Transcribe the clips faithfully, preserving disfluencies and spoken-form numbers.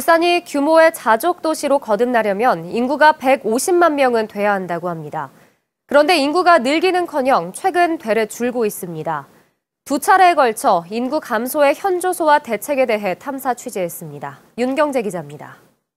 울산이 규모의 자족 도시로 거듭나려면 인구가 백오십만 명은 돼야 한다고 합니다. 그런데 인구가 늘기는커녕 최근 되레 줄고 있습니다. 두 차례에 걸쳐 인구 감소의 현조소와 대책에 대해 탐사 취재했습니다. 윤경재 기자입니다.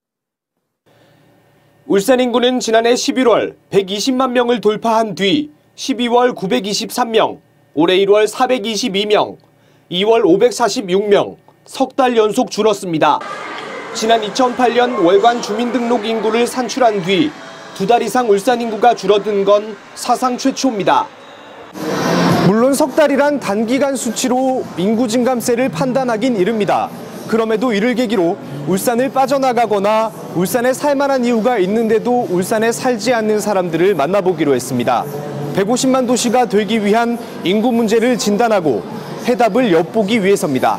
울산 인구는 지난해 십일월 백이십만 명을 돌파한 뒤 십이월 구백이십삼 명, 올해 일월 사백이십이 명, 이월 오백사십육 명, 석 달 연속 줄었습니다. 지난 이천팔 년 월간 주민등록 인구를 산출한 뒤 두 달 이상 울산 인구가 줄어든 건 사상 최초입니다. 물론 석 달이란 단기간 수치로 인구 증감세를 판단하긴 이릅니다. 그럼에도 이를 계기로 울산을 빠져나가거나 울산에 살만한 이유가 있는데도 울산에 살지 않는 사람들을 만나보기로 했습니다. 백오십만 도시가 되기 위한 인구 문제를 진단하고 해답을 엿보기 위해서입니다.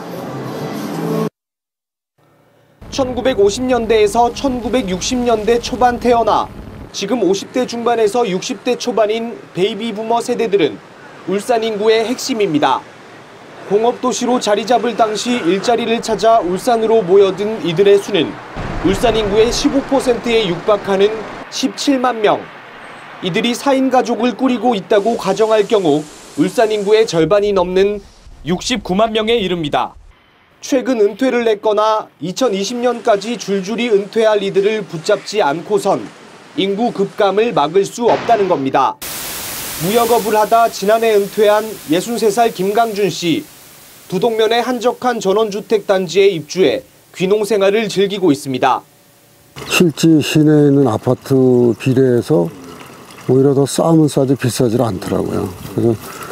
천구백오십 년대에서 천구백육십 년대 초반 태어나 지금 오십 대 중반에서 육십 대 초반인 베이비 부머 세대들은 울산 인구의 핵심입니다. 공업도시로 자리 잡을 당시 일자리를 찾아 울산으로 모여든 이들의 수는 울산 인구의 십오 퍼센트에 육박하는 십칠만 명. 이들이 사 인 가족을 꾸리고 있다고 가정할 경우 울산 인구의 절반이 넘는 육십구만 명에 이릅니다. 최근 은퇴를 했거나 이천이십 년까지 줄줄이 은퇴할 이들을 붙잡지 않고선 인구 급감을 막을 수 없다는 겁니다. 무역업을 하다 지난해 은퇴한 예순세 살 김강준 씨. 두동면의 한적한 전원주택 단지에 입주해 귀농 생활을 즐기고 있습니다. 실제 시내에 있는 아파트 비례해서 오히려 더 싸면 싸지 비싸지 않더라고요. 그래서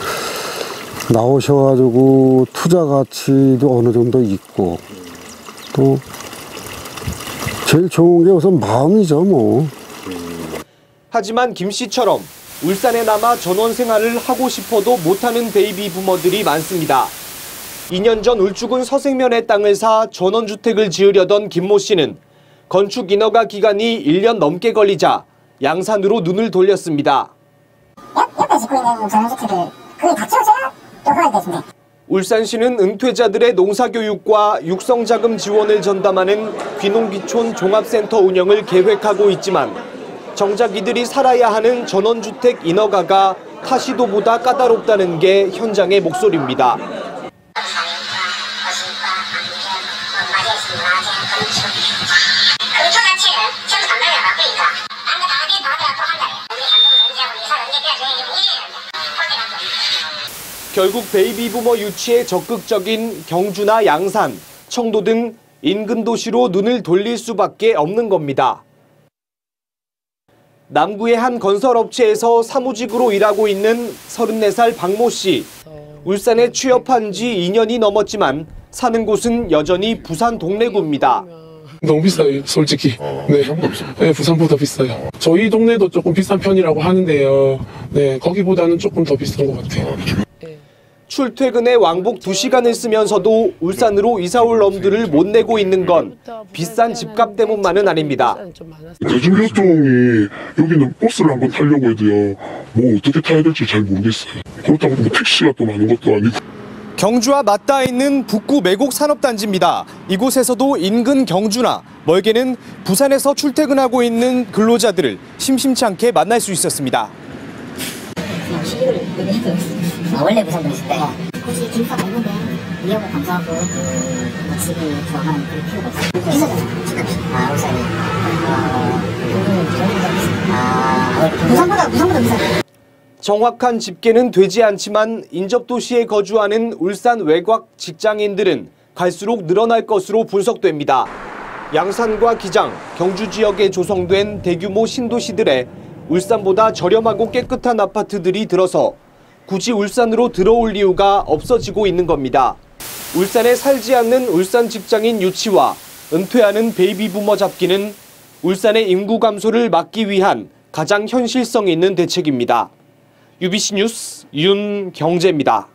나오셔가지고 투자 가치도 어느 정도 있고 또 제일 좋은 게 우선 마음이죠 뭐. 하지만 김 씨처럼 울산에 남아 전원 생활을 하고 싶어도 못하는 베이비 부머들이 많습니다. 이 년 전 울주군 서생면의 땅을 사 전원주택을 지으려던 김모 씨는 건축 인허가 기간이 일 년 넘게 걸리자 양산으로 눈을 돌렸습니다. 옆에 짓고 있는 전원주택을 그게 다 지어져야 또 허가가 되신대. 울산시는 은퇴자들의 농사교육과 육성자금 지원을 전담하는 귀농귀촌 종합센터 운영을 계획하고 있지만 정작 이들이 살아야 하는 전원주택 인허가가 타시도보다 까다롭다는 게 현장의 목소리입니다. 결국 베이비 부머 유치에 적극적인 경주나 양산, 청도 등 인근 도시로 눈을 돌릴 수밖에 없는 겁니다. 남구의 한 건설업체에서 사무직으로 일하고 있는 서른네 살 박모 씨. 울산에 취업한 지 이 년이 넘었지만 사는 곳은 여전히 부산 동래구입니다. 너무 비싸요, 솔직히. 네. 네, 부산보다 비싸요. 저희 동네도 조금 비싼 편이라고 하는데요. 네, 거기보다는 조금 더 비싼 것 같아요. 출퇴근에 왕복 두 시간을 쓰면서도 울산으로 이사올 엄두를 못 내고 있는 건 비싼 집값 때문만은 아닙니다. 대중교통이 여기는 버스를 한번 타려고 해도요. 뭐 어떻게 타야 될지 잘 모르겠어요. 그렇다고 뭐 택시가 또 많은 것도 아니고. 경주와 맞닿아 있는 북구 매곡 산업단지입니다. 이곳에서도 인근 경주나 멀게는 부산에서 출퇴근하고 있는 근로자들을 심심치 않게 만날 수 있었습니다. 아, 원래 부산 분이신데 혹시 김밥 알건데 위험을 감수하고 그 집을 구하면 그 필요가 없어요. 비싸잖아요. 집값이. 아, 울산이. 아, 부산보다 부산보다 비싸요. 정확한 집계는 되지 않지만 인접도시에 거주하는 울산 외곽 직장인들은 갈수록 늘어날 것으로 분석됩니다. 양산과 기장, 경주 지역에 조성된 대규모 신도시들에 울산보다 저렴하고 깨끗한 아파트들이 들어서 굳이 울산으로 들어올 이유가 없어지고 있는 겁니다. 울산에 살지 않는 울산 직장인 유치와 은퇴하는 베이비 부머 잡기는 울산의 인구 감소를 막기 위한 가장 현실성 있는 대책입니다. 유비씨 뉴스 윤경재입니다.